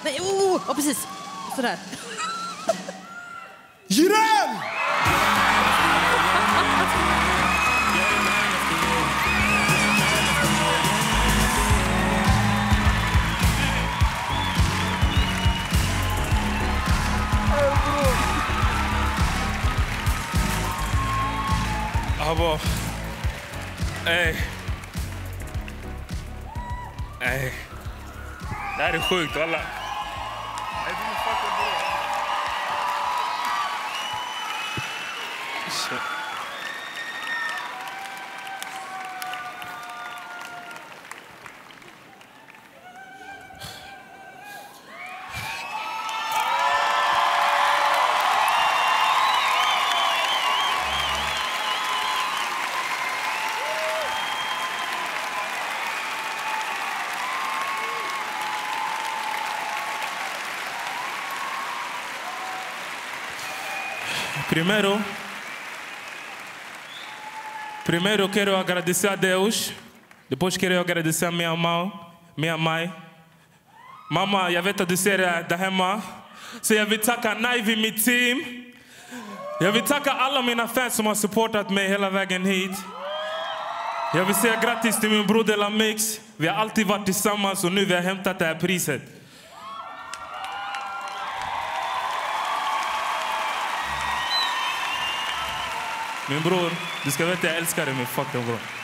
Nej, precis. Sådär. Jireel! Abo. Ey. Ey. Det här är sjukt, alla. Primeiro quero agradecer a Deus, depois quero agradecer a minha mãe. Mamma, jag vet att du ser det där hemma. Så jag vill tacka Naivi, mitt team. Jag vill tacka alla mina fans som har supportat mig hela vägen hit. Jag vill säga grattis till min broder Lamix. Vi har alltid varit tillsammans och nu vi har hämtat det här priset. Min bror, du ska veta jag älskar dig, min fucking bror.